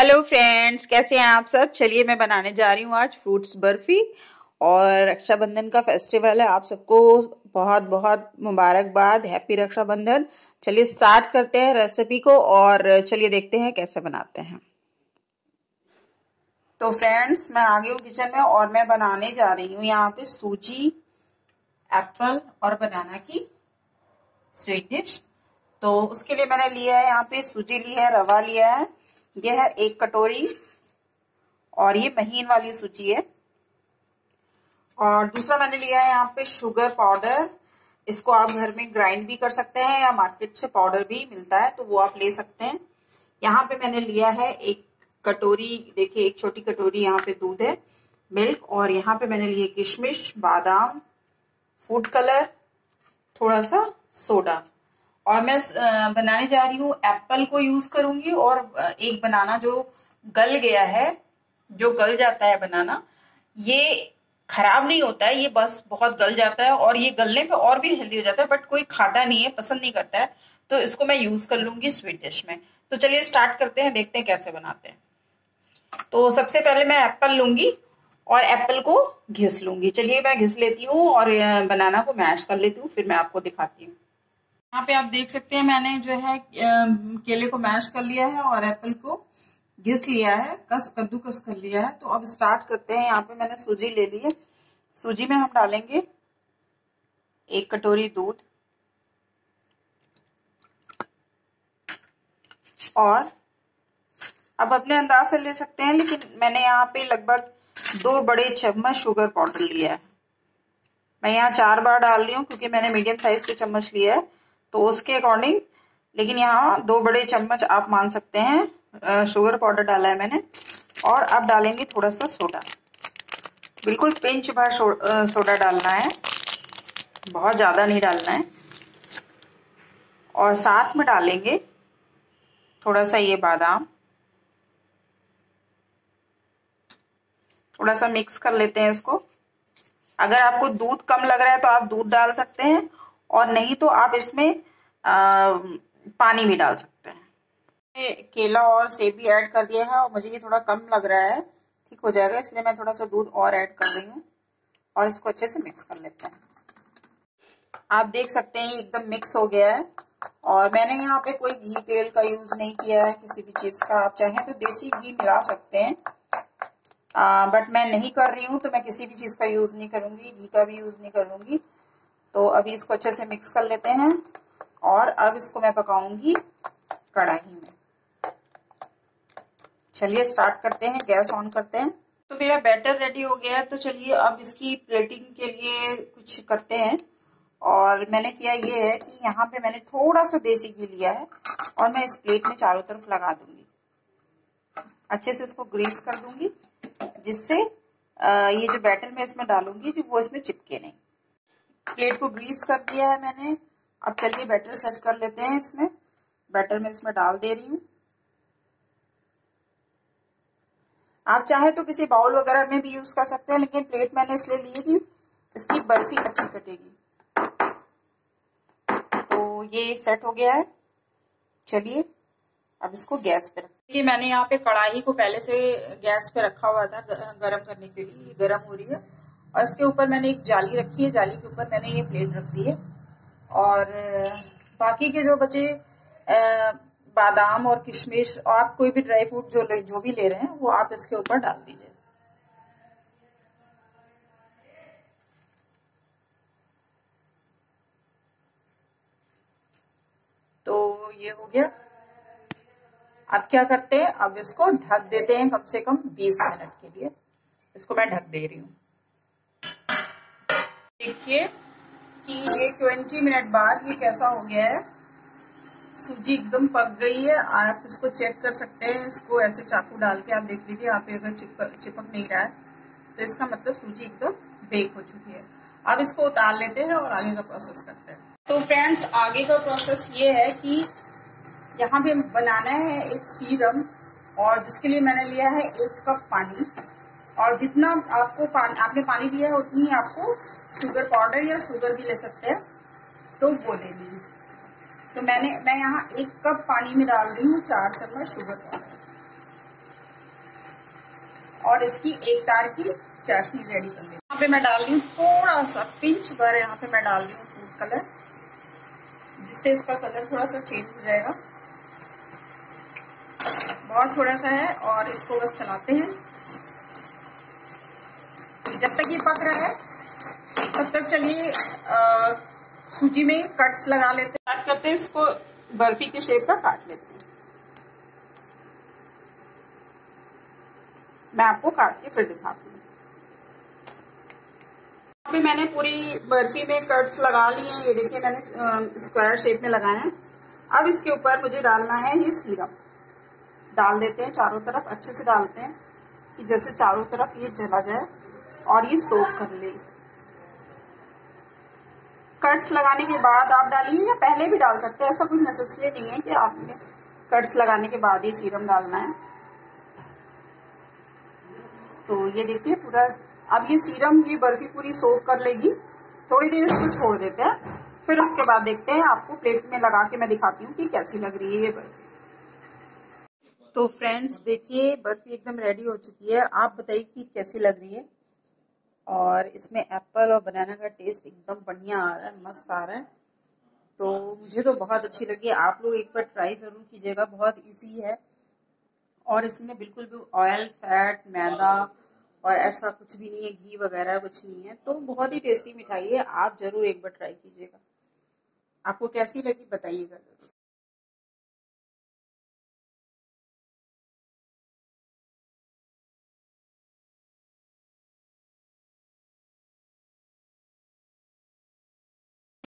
Hello friends, कैसे हैं आप सब। चलिए मैं बनाने जा रही हूँ आज फ्रूट्स बर्फी। और रक्षाबंधन का फेस्टिवल है, आप सबको बहुत बहुत मुबारकबाद, हैप्पी रक्षाबंधन। चलिए स्टार्ट करते हैं रेसिपी को और चलिए देखते हैं कैसे बनाते हैं। तो फ्रेंड्स, मैं आ गई हूँ किचन में और मैं बनाने जा रही हूँ यहाँ पे सूजी, एप्पल और बनाना की स्वीट डिश। तो उसके लिए मैंने लिया है यहाँ पे सूजी ली है, रवा लिया है, यह है 1 कटोरी और ये महीन वाली सूजी है। और दूसरा मैंने लिया है यहाँ पे शुगर पाउडर। इसको आप घर में ग्राइंड भी कर सकते हैं या मार्केट से पाउडर भी मिलता है तो वो आप ले सकते हैं। यहाँ पे मैंने लिया है 1 कटोरी, देखिए 1 छोटी कटोरी यहाँ पे दूध है, मिल्क। और यहाँ पे मैंने लिए किशमिश, बादाम, फूड कलर, थोड़ा सा सोडा। और मैं बनाने जा रही हूँ एप्पल को यूज करूंगी और एक बनाना जो गल गया है, जो गल जाता है बनाना, ये खराब नहीं होता है, ये बस बहुत गल जाता है और ये गलने पे और भी हेल्दी हो जाता है, बट कोई खाता नहीं है, पसंद नहीं करता है, तो इसको मैं यूज कर लूंगी स्वीट डिश में। तो चलिए स्टार्ट करते हैं, देखते हैं कैसे बनाते हैं। तो सबसे पहले मैं एप्पल लूंगी और एप्पल को घिस लूंगी। चलिए मैं घिस लेती हूँ और बनाना को मैश कर लेती हूँ, फिर मैं आपको दिखाती हूँ। यहाँ पे आप देख सकते हैं मैंने जो है केले को मैश कर लिया है और एप्पल को घिस लिया है, कद्दूकस कर लिया है। तो अब स्टार्ट करते हैं। यहाँ पे मैंने सूजी ले ली है, सूजी में हम डालेंगे 1 कटोरी दूध और अब अपने अंदाज से ले सकते हैं, लेकिन मैंने यहाँ पे लगभग 2 बड़े चम्मच शुगर पाउडर लिया है। मैं यहाँ 4 बार डाल रही हूँ क्योंकि मैंने मीडियम साइज के चम्मच लिया है तो उसके अकॉर्डिंग, लेकिन यहाँ 2 बड़े चम्मच आप मान सकते हैं शुगर पाउडर डाला है मैंने। और अब डालेंगे थोड़ा सा सोडा, बिल्कुल पिंच भर सोडा डालना है, बहुत ज़्यादा नहीं डालना है। और साथ में डालेंगे थोड़ा सा ये बादाम, थोड़ा सा मिक्स कर लेते हैं इसको। अगर आपको दूध कम लग रहा है तो आप दूध डाल सकते हैं और नहीं तो आप इसमें पानी भी डाल सकते हैं। केला और सेब भी ऐड कर दिया है और मुझे ये थोड़ा कम लग रहा है, ठीक हो जाएगा, इसलिए मैं थोड़ा सा दूध और ऐड कर रही हूँ और इसको अच्छे से मिक्स कर लेते हैं। आप देख सकते हैं एकदम मिक्स हो गया है और मैंने यहाँ पे कोई घी तेल का यूज नहीं किया है किसी भी चीज का। आप चाहें तो देसी घी मिला सकते हैं, बट मैं नहीं कर रही हूँ तो मैं किसी भी चीज का यूज नहीं करूंगी, घी का भी यूज नहीं करूंगी। तो अभी इसको अच्छे से मिक्स कर लेते हैं और अब इसको मैं पकाऊंगी कढ़ाई में। चलिए स्टार्ट करते हैं, गैस ऑन करते हैं। तो मेरा बैटर रेडी हो गया है, तो चलिए अब इसकी प्लेटिंग के लिए कुछ करते हैं। और मैंने किया ये है कि यहाँ पे मैंने थोड़ा सा देसी घी लिया है और मैं इस प्लेट में चारों तरफ लगा दूंगी, अच्छे से इसको ग्रीस कर दूंगी, जिससे ये जो बैटर मैं इसमें डालूंगी जो वो इसमें चिपके नहीं। प्लेट को ग्रीस कर दिया है मैंने। अब चलिए बैटर सेट कर लेते हैं। इसमें बैटर में इसमें डाल दे रही हूँ। आप चाहे तो किसी बाउल वगैरह में भी यूज कर सकते हैं, लेकिन प्लेट मैंने इसलिए ली कि इसकी बर्फी अच्छी कटेगी। तो ये सेट हो गया है। चलिए अब इसको गैस पे रखिए। मैंने यहाँ पे कढ़ाई को पहले से गैस पे रखा हुआ था गरम करने के लिए, ये गरम हो रही है और इसके ऊपर मैंने एक जाली रखी है, जाली के ऊपर मैंने ये प्लेट रख दी है। और बाकी के जो बचे बादाम और किशमिश और आप कोई भी ड्राई फ्रूट जो भी ले रहे हैं वो आप इसके ऊपर डाल दीजिए। तो ये हो गया। अब क्या करते हैं, अब इसको ढक देते हैं कम से कम 20 मिनट के लिए। इसको मैं ढक दे रही हूँ। देखिए कि ये 20 मिनट बाद ये कैसा हो गया है, सूजी एकदम पक गई है। आप इसको चेक कर सकते हैं, इसको ऐसे चाकू डाल के आप देख लीजिए, यहाँ पे अगर चिपक नहीं रहा है तो इसका मतलब सूजी एकदम बेक हो चुकी है। अब इसको उतार लेते हैं और आगे का प्रोसेस करते हैं। तो फ्रेंड्स, आगे का प्रोसेस ये है कि यहाँ पे बनाना है एक सीरम, और जिसके लिए मैंने लिया है 1 कप पानी। और जितना आपको आपने पानी लिया है उतनी आपको शुगर पाउडर या शुगर भी ले सकते हैं, तो वो ले लीजिए। तो मैं यहाँ 1 कप पानी में डाल रही हूँ 4 चम्मच शुगर पाउडर। और इसकी एक तार की चाशनी रेडी कर लेंगे। यहाँ पे मैं डाल रही हूँ थोड़ा सा पिंच भर, यहाँ पे मैं डाल रही हूँ फूड कलर, जिससे इसका कलर थोड़ा सा चेंज हो जाएगा। बहुत थोड़ा सा है और इसको बस चलाते हैं जब तक ये पक रहा है। तब तक चलिए सूजी में कट्स लगा लेते हैं। काट करते हैं इसको, बर्फी के शेप का काट लेते हैं। मैं आपको काट के फिर दिखाती हूँ। यहाँ पे मैंने पूरी बर्फी में कट्स लगा लिए हैं। ये देखिए मैंने स्क्वायर शेप में लगाए हैं। अब इसके ऊपर मुझे डालना है ये सीरम। डाल देते हैं चारों तरफ, अच्छे से डालते हैं कि जैसे चारों तरफ ये चला जाए और ये सोक कर ले। कट्स लगाने के बाद आप डालिए या पहले भी डाल सकते हैं, ऐसा कुछ नेसेसरी नहीं है कि आपने कट्स लगाने के बाद ही सीरम डालना है। तो ये देखिए पूरा, अब ये सीरम ये बर्फी पूरी सोक कर लेगी। थोड़ी देर इसको छोड़ देते हैं, फिर उसके बाद देखते हैं। आपको प्लेट में लगा के मैं दिखाती हूँ कि कैसी लग रही है ये बर्फी। तो फ्रेंड्स देखिए बर्फी एकदम रेडी हो चुकी है। आप बताइए कि कैसी लग रही है। और इसमें एप्पल और बनाना का टेस्ट एकदम बढ़िया आ रहा है, मस्त आ रहा है। तो मुझे तो बहुत अच्छी लगी। आप लोग एक बार ट्राई जरूर कीजिएगा, बहुत इजी है और इसमें बिल्कुल भी ऑयल, फैट, मैदा और ऐसा कुछ भी नहीं है, घी वगैरह कुछ नहीं है। तो बहुत ही टेस्टी मिठाई है, आप जरूर एक बार ट्राई कीजिएगा। आपको कैसी लगी बताइएगा।